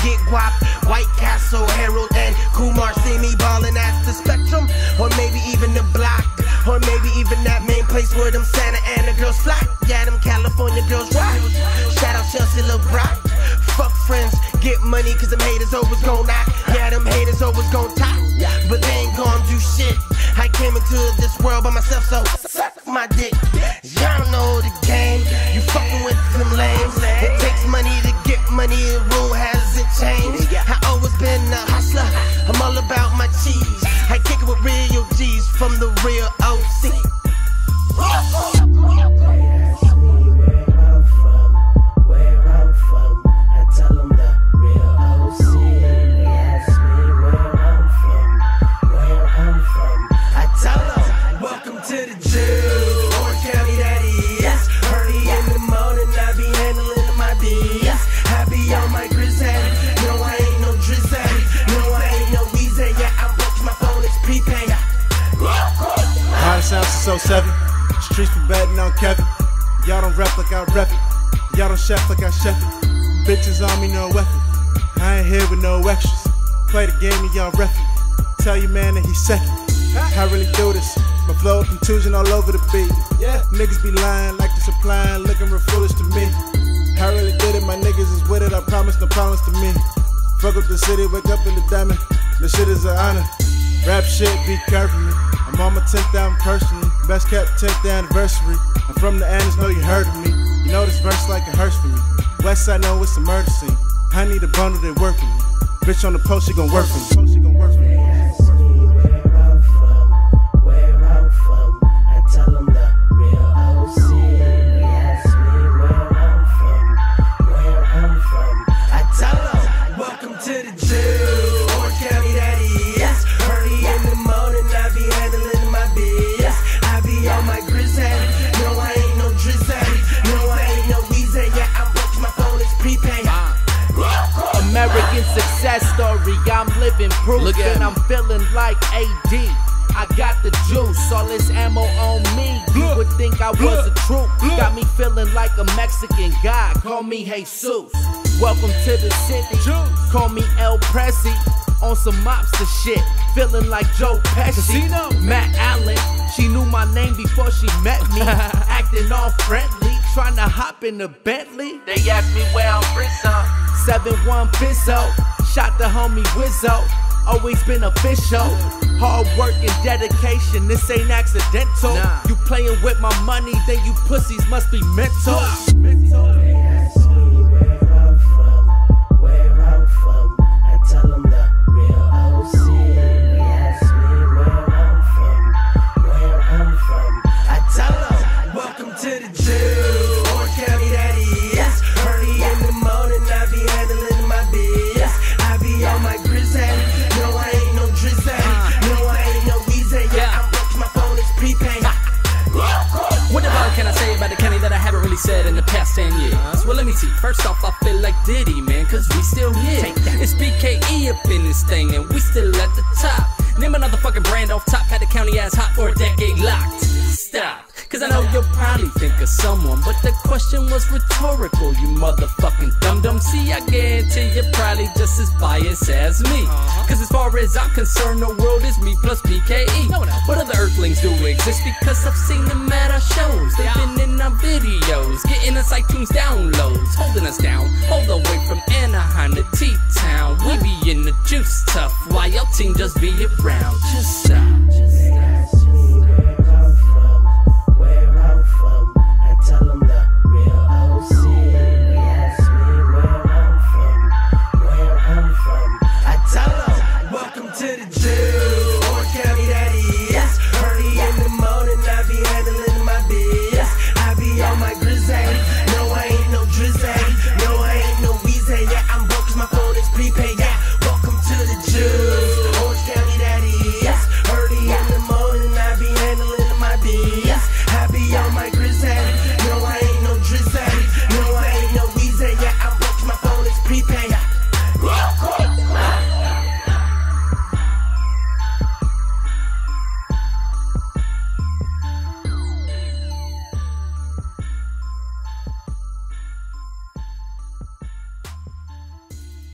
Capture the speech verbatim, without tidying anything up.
get guap. White Castle, Harold, and Kumar see me ballin' at the Spectrum, or maybe even the Block, or maybe even that main place where them Santa Ana girls flock. Yeah, them California girls rock. Shout out Chelsea Lil Brock. Fuck friends, get money, cause them haters always gon' knock. Yeah, them haters always gon' top, but they ain't gon' do shit. I came into this world by myself, so suck my dick. Y'all know the game, you fucking with them lames. It takes money to get money, the rule hasn't changed. I always been a hustler, I'm all about my cheese. I kick it with real G's from the real O C. So seven, streets for betting on Kevin. Y'all don't rap like I rep it. Y'all don't chef like I chef it. Bitches on me, no weapon. I ain't here with no extras. Play the game and y'all ref it. Tell your man that he's second. I really do this. My flow contusion all over the beat. Yeah, niggas be lying like they're supplying, looking real foolish to me. I really did it, my niggas is with it. I promise no problems to me. Fuck up the city, wake up in the diamond. This shit is an honor. Rap shit be curving me. I'm on my tenth album personally, best kept tenth anniversary. I'm from the Andes, know you heard of me. You know this verse like a hearse for me. Westside know it's a murder scene. I need a bundle that work for me. Bitch on the post, she gon' work for me. She gon' work for me. American success story, I'm living proof, and I'm feeling like A D. I got the juice, all this ammo on me. You would think I was a troop. Got me feeling like a Mexican guy. Call me Jesus. Welcome to the city. Call me El Prezi. On some mobster shit, feeling like Joe Pesci. Matt Allen, she knew my name before she met me. Acting all friendly, trying to hop in the Bentley. They asked me where I'm from. seven one Bizzo, shot the homie Wizzo. Always been official. Hard work and dedication, this ain't accidental. Nah. You playing with my money, then you pussies must be mental. mental. Said in the past ten years. Well, let me see. First off, I feel like Diddy, man, cause we still here. It's B K E up in this thing, and we still at the top. Name another fucking brand off top, had the county ass hot for a decade locked. Stop. Cause I know you'll probably think of someone, but the question was rhetorical, you motherfucking dum-dum. See, I guarantee you're probably just as biased as me. Cause as far as I'm concerned, the world is me plus B K E. But other earthlings do exist because I've seen them at our shows. They've been in our videos, getting us iTunes downloads, holding us down, all the way from Anaheim to T-Town. We be in the juice tough, while your team just be around.